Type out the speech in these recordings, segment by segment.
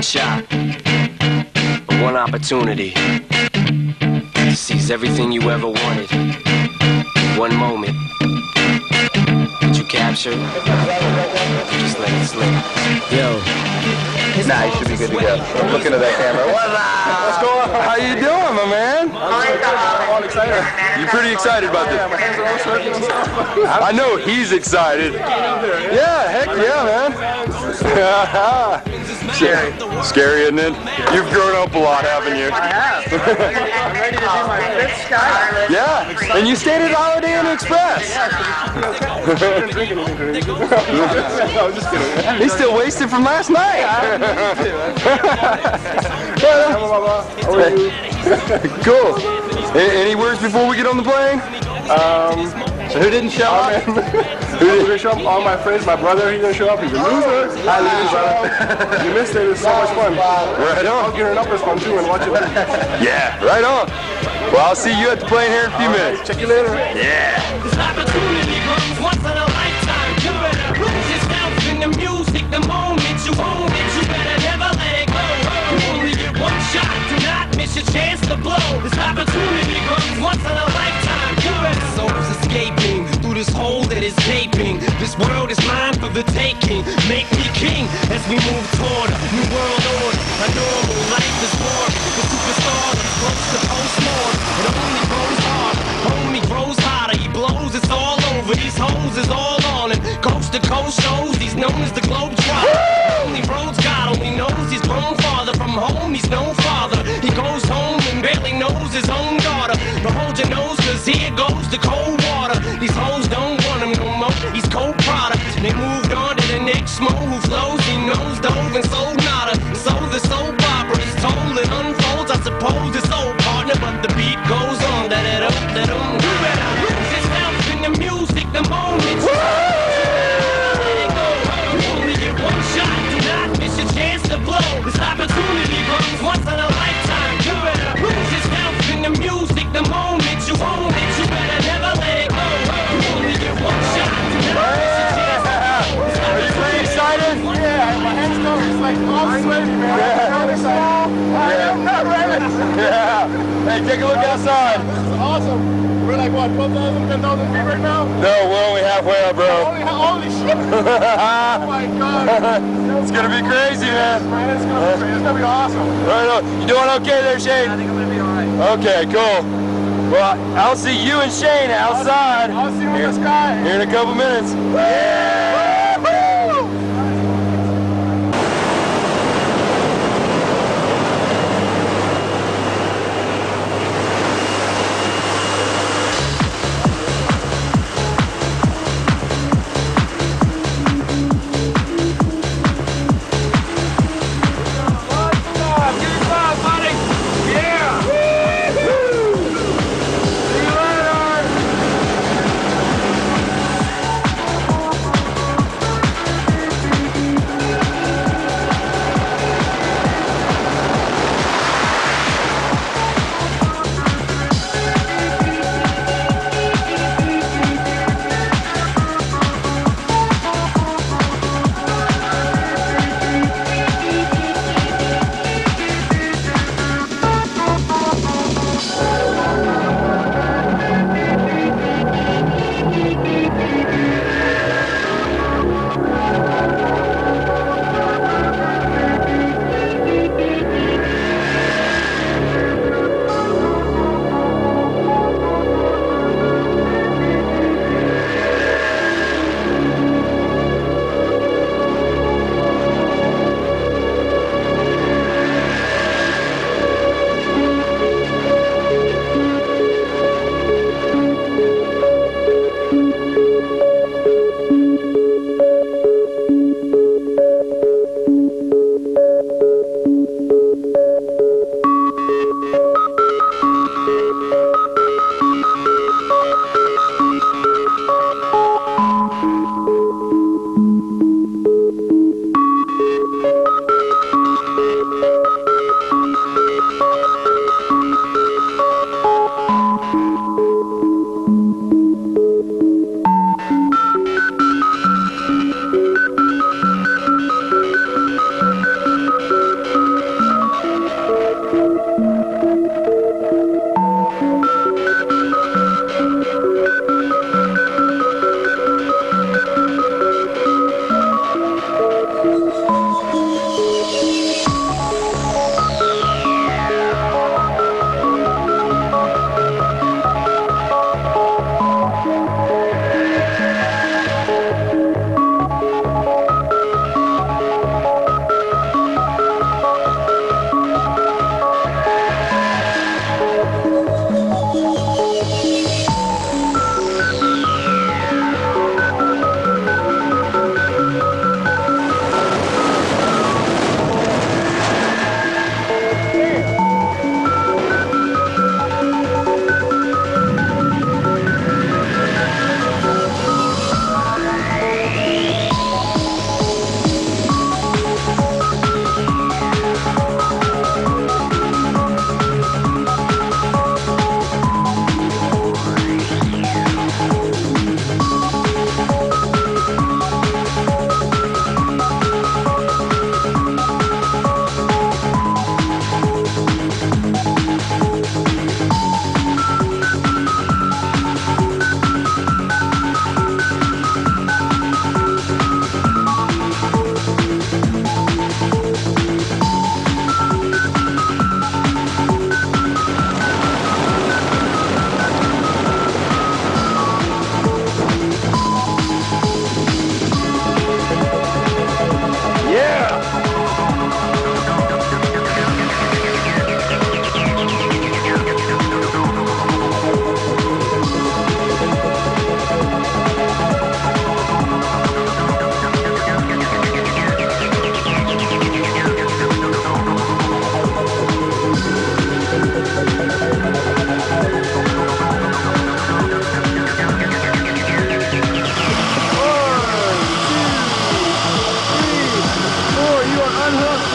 shot, one opportunity to seize everything you ever wanted. One moment. Did you capture it? Just let it slip. Yo. Nah, you should be good to go. I'm looking at that camera. What's going on? How you doing, my man? I'm all excited. You pretty excited about this? My hands are all sweating and stuff. I know he's excited. Yeah, heck yeah, man. Scary. Scary, isn't it? You've grown up a lot, haven't you? I have. I'm ready to do my 5th sky. Yeah, and you stayed at Holiday Inn Express. I didn't drink anything today. I was just kidding. He's still wasted from last night. Cool. Any words before we get on the plane? So who didn't show up? Who didn't show up? All my friends. My brother, he didn't show up. He's a loser. Hi, brother. You missed it. It's so much fun. Right on. Getting up is fun too and watching it. Yeah, right on. Well, I'll see you at the plane here in a few minutes. Check you later. Yeah. This opportunity comes once in a lifetime. You better lose yourself in the music. The moment you own it, you better never let it go. You only get one shot. Do not miss your chance to blow. This opportunity comes once in a lifetime. You better. Souls escaping through this hole that is gaping. This world is mine for the taking. Make me king as we move toward a new world order. A normal life is boring. The superstar that's close to post-mortem. It only grows hard. Homie grows hotter. He blows. It's all over. These hoes is all on him. Coast to coast shows. He's known as the Globetrotter. Only roads God only knows. He's grown farther from home. He's no father. He goes home and barely knows his own daughter. But hold your nose, cause here goes the cold water. These hoes don't want him no more. He's cold product. They moved on to the next mo who flows. He knows dove and sold nada. So the soap opera is told and unfolds. I suppose it's old partner, but the beat goes on. Da-da-dum. You better lose yourself in the music the moment you let it go. You only get one shot. Do not miss your chance to blow. This opportunity comes once in a lifetime. You better lose yourself in the music the moment you own it. You better never let it go. You only get one shot. Do not miss your chance to blow. Are you pretty excited? Yeah, my hands go. It's like all sweaty, man. Yeah. I'm excited. I'm not ready. Yeah. Hey, take a look outside. It's awesome. We're like, what, 12,000, 10,000 feet right now? No, we're only halfway up, bro. Holy shit. Oh, my God. It's going to be crazy, man. It's going to be awesome. Right on. You doing okay there, Shane? I think I'm going to be all right. Okay, cool. Well, I'll see you and Shane outside. I'll see you in the sky. Here in a couple minutes. Yeah!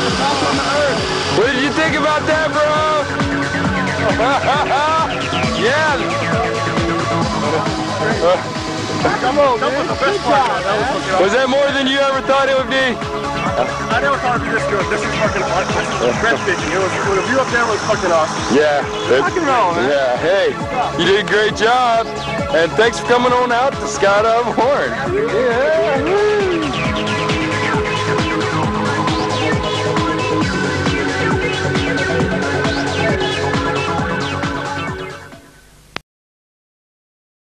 What did you think about that, bro? Yeah. Come on, man. Good job, man. Was that more than you ever thought it would be? I never thought it'd be this good. This is fucking breathtaking. The view up there was fucking awesome. Yeah. Rock and roll, man. Yeah. Hey, you did a great job. And thanks for coming on out to Skydive Horn. Yeah.